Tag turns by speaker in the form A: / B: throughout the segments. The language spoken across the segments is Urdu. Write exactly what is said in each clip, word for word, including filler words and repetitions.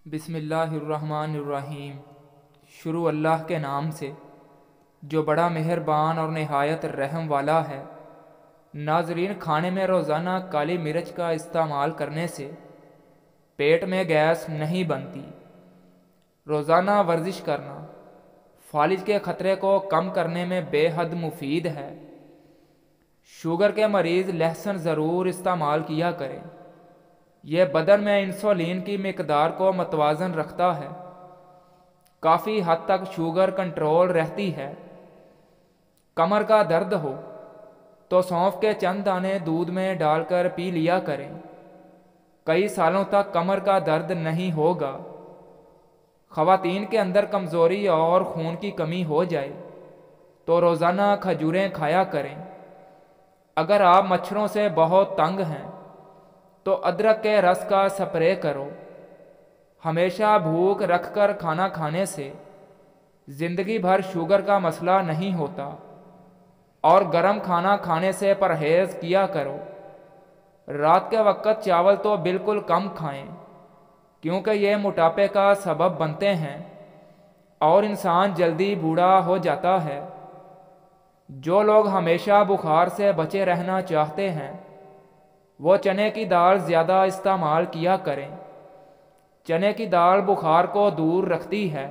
A: بسم اللہ الرحمن الرحیم۔ شروع اللہ کے نام سے جو بڑا مہربان اور نہایت رحم والا ہے۔ ناظرین، کھانے میں روزانہ کالی مرچ کا استعمال کرنے سے پیٹ میں گیس نہیں بنتی۔ روزانہ ورزش کرنا فالج کے خطرے کو کم کرنے میں بے حد مفید ہے۔ شوگر کے مریض لہسن ضرور استعمال کیا کریں۔ یہ بدن میں انسولین کی مقدار کو متوازن رکھتا ہے۔ کافی حد تک شوگر کنٹرول رہتی ہے۔ کمر کا درد ہو تو سونف کے چند دانے دودھ میں ڈال کر پی لیا کریں۔ کئی سالوں تک کمر کا درد نہیں ہوگا۔ خواتین کے اندر کمزوری اور خون کی کمی ہو جائے تو روزانہ کھجوریں کھایا کریں۔ اگر آپ مچھروں سے بہت تنگ ہیں تو ادرک کے رس کا سپرے کرو۔ ہمیشہ بھوک رکھ کر کھانا کھانے سے زندگی بھر شوگر کا مسئلہ نہیں ہوتا، اور گرم کھانا کھانے سے پرہیز کیا کرو۔ رات کے وقت چاول تو بالکل کم کھائیں، کیونکہ یہ موٹاپے کا سبب بنتے ہیں اور انسان جلدی بوڑھا ہو جاتا ہے۔ جو لوگ ہمیشہ بخار سے بچے رہنا چاہتے ہیں وہ چنے کی دال زیادہ استعمال کیا کریں۔ چنے کی دال بخار کو دور رکھتی ہے۔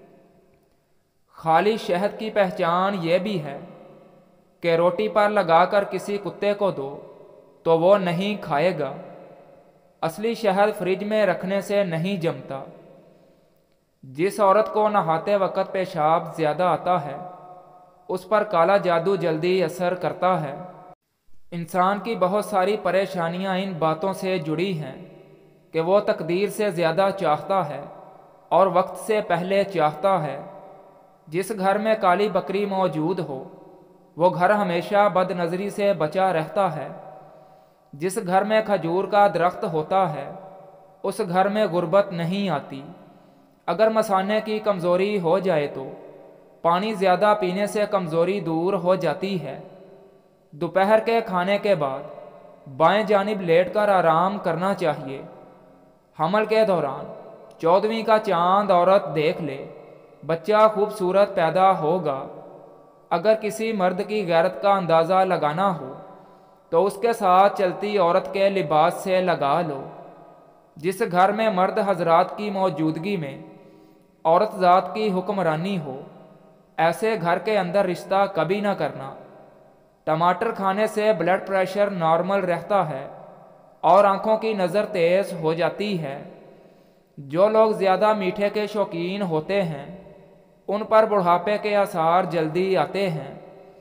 A: خالی شہد کی پہچان یہ بھی ہے کہ روٹی پر لگا کر کسی کتے کو دو تو وہ نہیں کھائے گا۔ اصلی شہد فریج میں رکھنے سے نہیں جمتا۔ جس عورت کو نہاتے وقت پیشاب زیادہ آتا ہے اس پر کالا جادو جلدی اثر کرتا ہے۔ انسان کی بہت ساری پریشانیاں ان باتوں سے جڑی ہیں کہ وہ تقدیر سے زیادہ چاہتا ہے اور وقت سے پہلے چاہتا ہے۔ جس گھر میں کالی بکری موجود ہو وہ گھر ہمیشہ بد نظری سے بچا رہتا ہے۔ جس گھر میں کھجور کا درخت ہوتا ہے اس گھر میں غربت نہیں آتی۔ اگر مثانے کی کمزوری ہو جائے تو پانی زیادہ پینے سے کمزوری دور ہو جاتی ہے۔ دوپہر کے کھانے کے بعد بائیں جانب لیٹ کر آرام کرنا چاہیے۔ حمل کے دوران چودھویں کا چاند عورت دیکھ لے بچہ خوبصورت پیدا ہوگا۔ اگر کسی مرد کی غیرت کا اندازہ لگانا ہو تو اس کے ساتھ چلتی عورت کے لباس سے لگا لو۔ جس گھر میں مرد حضرات کی موجودگی میں عورت ذات کی حکمرانی ہو ایسے گھر کے اندر رشتہ کبھی نہ کرنا۔ ٹماٹر کھانے سے بلڈ پریشر نارمل رہتا ہے اور آنکھوں کی نظر تیز ہو جاتی ہے۔ جو لوگ زیادہ میٹھے کے شوقین ہوتے ہیں ان پر بڑھاپے کے آثار جلدی آتے ہیں۔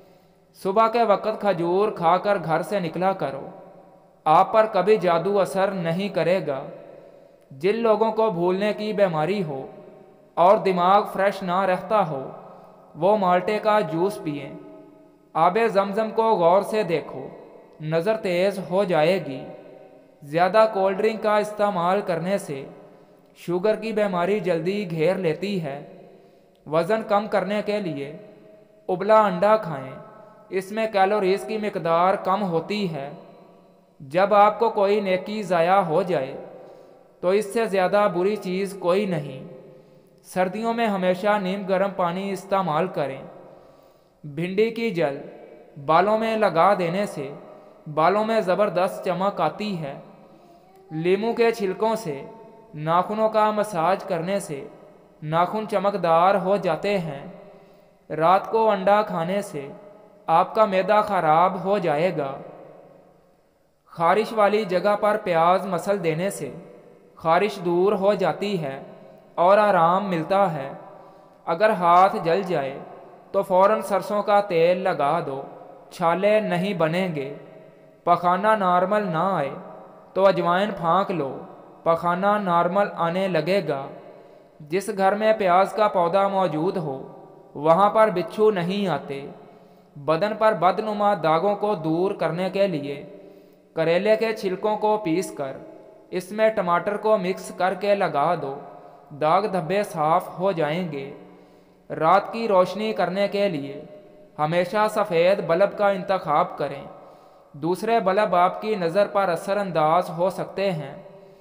A: صبح کے وقت کھجور کھا کر گھر سے نکلا کرو، آپ پر کبھی جادو اثر نہیں کرے گا۔ جن لوگوں کو بھولنے کی بیماری ہو اور دماغ فریش نہ رہتا ہو وہ مالٹے کا جوس پئیں۔ آب زمزم کو غور سے دیکھو، نظر تیز ہو جائے گی۔ زیادہ کولڈ ڈرنک کا استعمال کرنے سے شوگر کی بیماری جلدی گھیر لیتی ہے۔ وزن کم کرنے کے لیے ابلا انڈا کھائیں، اس میں کیلوریز کی مقدار کم ہوتی ہے۔ جب آپ کو کوئی نیکی ضائع ہو جائے تو اس سے زیادہ بری چیز کوئی نہیں۔ سردیوں میں ہمیشہ نیم گرم پانی استعمال کریں۔ بھنڈی کی جل بالوں میں لگا دینے سے بالوں میں زبردست چمک آتی ہے۔ لیموں کے چھلکوں سے ناخنوں کا مساج کرنے سے ناخن چمکدار ہو جاتے ہیں۔ رات کو انڈا کھانے سے آپ کا معدہ خراب ہو جائے گا۔ خارش والی جگہ پر پیاز مسل دینے سے خارش دور ہو جاتی ہے اور آرام ملتا ہے۔ اگر ہاتھ جل جائے تو فوراً سرسوں کا تیل لگا دو، چھالے نہیں بنیں گے۔ پخانہ نارمل نہ آئے تو اجوائن پھانک لو، پخانہ نارمل آنے لگے گا۔ جس گھر میں پیاز کا پودا موجود ہو وہاں پر بچھو نہیں آتے۔ بدن پر بدنما داغوں کو دور کرنے کے لیے کریلے کے چھلکوں کو پیس کر اس میں ٹماٹر کو مکس کر کے لگا دو، داغ دھبے صاف ہو جائیں گے۔ رات کی روشنی کرنے کے لیے ہمیشہ سفید بلب کا انتخاب کریں، دوسرے بلب آپ کی نظر پر اثر انداز ہو سکتے ہیں۔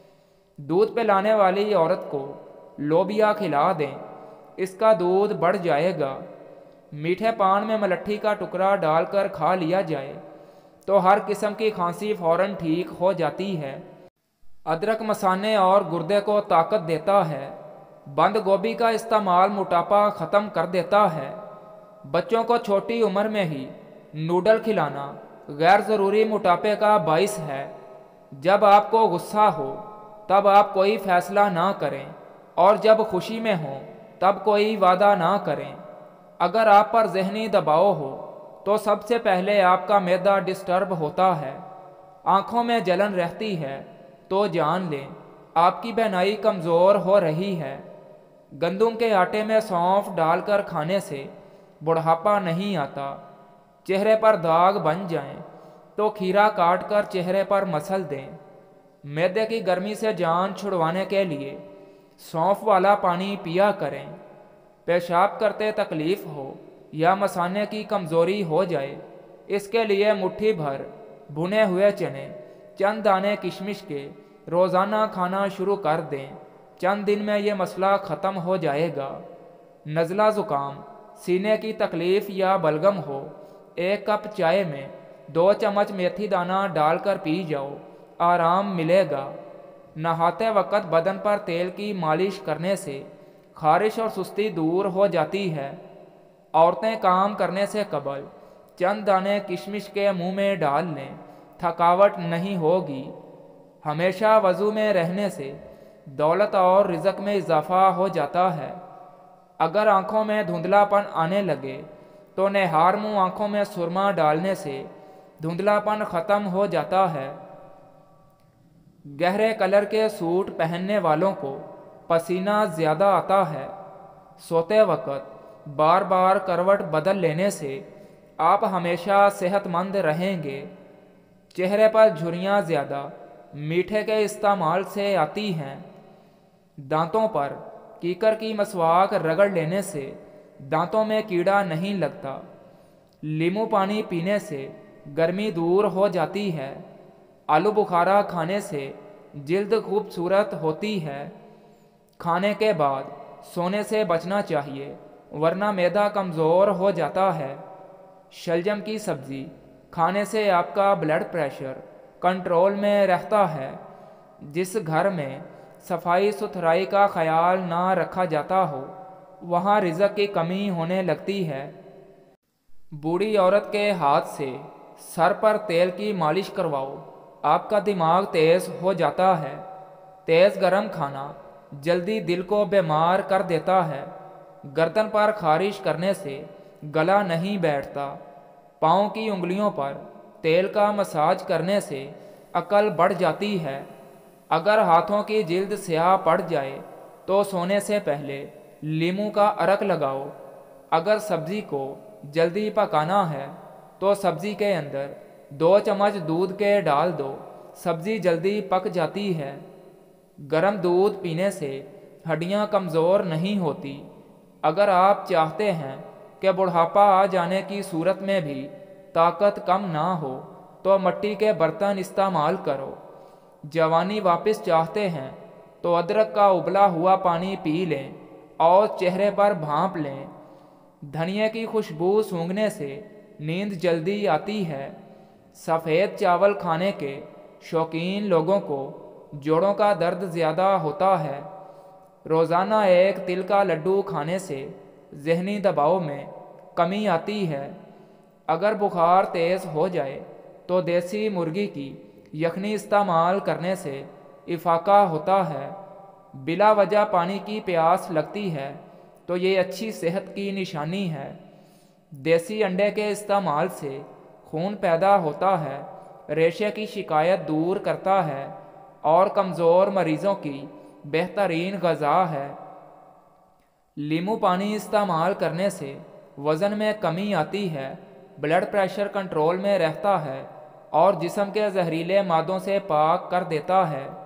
A: دودھ پلانے والی عورت کو لوبیا کھلا دیں، اس کا دودھ بڑھ جائے گا۔ میٹھے پان میں ملٹھی کا ٹکڑا ڈال کر کھا لیا جائے تو ہر قسم کی کھانسی فوراً ٹھیک ہو جاتی ہے۔ ادرک مثانے اور گردے کو طاقت دیتا ہے۔ بند گوبھی کا استعمال موٹاپا ختم کر دیتا ہے۔ بچوں کو چھوٹی عمر میں ہی نوڈل کھلانا غیر ضروری موٹاپے کا باعث ہے۔ جب آپ کو غصہ ہو تب آپ کوئی فیصلہ نہ کریں، اور جب خوشی میں ہوں تب کوئی وعدہ نہ کریں۔ اگر آپ پر ذہنی دباؤ ہو تو سب سے پہلے آپ کا معدہ ڈسٹرب ہوتا ہے، آنکھوں میں جلن رہتی ہے تو جان لیں آپ کی بینائی کمزور ہو رہی ہے۔ گندم کے آٹے میں سونف ڈال کر کھانے سے بڑھاپا نہیں آتا۔ چہرے پر داغ بن جائیں تو کھیرا کاٹ کر چہرے پر مسل دیں۔ معدے کی گرمی سے جان چھڑوانے کے لیے سونف والا پانی پیا کریں۔ پیشاب کرتے تکلیف ہو یا مثانے کی کمزوری ہو جائے، اس کے لیے مٹھی بھر بھنے ہوئے چنے، چند دانے کشمش کے روزانہ کھانا شروع کر دیں۔ چند دن میں یہ مسئلہ ختم ہو جائے گا۔ نزلہ زکام، سینے کی تکلیف یا بلغم ہو، ایک کپ چائے میں دو چمچ میتھی دانہ ڈال کر پی جاؤ، آرام ملے گا۔ نہاتے وقت بدن پر تیل کی مالش کرنے سے خارش اور سستی دور ہو جاتی ہے۔ عورتیں کام کرنے سے قبل چند دانے کشمش کے منہ میں ڈال لیں، تھکاوٹ نہیں ہوگی۔ ہمیشہ وضو میں رہنے سے دولت اور رزق میں اضافہ ہو جاتا ہے۔ اگر آنکھوں میں دھندلا پن آنے لگے تو نہار منہ آنکھوں میں سرما ڈالنے سے دھندلا پن ختم ہو جاتا ہے۔ گہرے کلر کے سوٹ پہننے والوں کو پسینہ زیادہ آتا ہے۔ سوتے وقت بار بار کروٹ بدل لینے سے آپ ہمیشہ صحت مند رہیں گے۔ چہرے پر جھریاں زیادہ میٹھے کے استعمال سے آتی ہیں۔ دانتوں پر کیکر کی مسواک رگڑ لینے سے دانتوں میں کیڑا نہیں لگتا۔ لیمو پانی پینے سے گرمی دور ہو جاتی ہے۔ آلو بخارا کھانے سے جلد خوبصورت ہوتی ہے۔ کھانے کے بعد سونے سے بچنا چاہیے ورنہ معدہ کمزور ہو جاتا ہے۔ شلجم کی سبزی کھانے سے آپ کا بلڈ پریشر کنٹرول میں رہتا ہے۔ جس گھر میں صفائی ستھرائی کا خیال نہ رکھا جاتا ہو وہاں رزق کی کمی ہونے لگتی ہے۔ بوڑھی عورت کے ہاتھ سے سر پر تیل کی مالش کرواؤ، آپ کا دماغ تیز ہو جاتا ہے۔ تیز گرم کھانا جلدی دل کو بیمار کر دیتا ہے۔ گردن پر خارش کرنے سے گلا نہیں بیٹھتا۔ پاؤں کی انگلیوں پر تیل کا مساج کرنے سے عقل بڑھ جاتی ہے۔ اگر ہاتھوں کی جلد سیاہ پڑ جائے تو سونے سے پہلے لیموں کا عرق لگاؤ۔ اگر سبزی کو جلدی پکانا ہے تو سبزی کے اندر دو چمچ دودھ کے ڈال دو، سبزی جلدی پک جاتی ہے۔ گرم دودھ پینے سے ہڈیاں کمزور نہیں ہوتی۔ اگر آپ چاہتے ہیں کہ بڑھاپا آ جانے کی صورت میں بھی طاقت کم نہ ہو تو مٹی کے برتن استعمال کرو۔ جوانی واپس چاہتے ہیں تو ادرک کا ابلا ہوا پانی پی لیں اور چہرے پر بھانپ لیں۔ دھنیا کی خوشبو سونگھنے سے نیند جلدی آتی ہے۔ سفید چاول کھانے کے شوقین لوگوں کو جوڑوں کا درد زیادہ ہوتا ہے۔ روزانہ ایک تل کا لڈو کھانے سے ذہنی دباؤ میں کمی آتی ہے۔ اگر بخار تیز ہو جائے تو دیسی مرغی کی یخنی استعمال کرنے سے افاقہ ہوتا ہے۔ بلا وجہ پانی کی پیاس لگتی ہے تو یہ اچھی صحت کی نشانی ہے۔ دیسی انڈے کے استعمال سے خون پیدا ہوتا ہے، ریشے کی شکایت دور کرتا ہے اور کمزور مریضوں کی بہترین غذا ہے۔ لیمو پانی استعمال کرنے سے وزن میں کمی آتی ہے، بلڈ پریشر کنٹرول میں رہتا ہے اور جسم کے زہریلے مادوں سے پاک کر دیتا ہے۔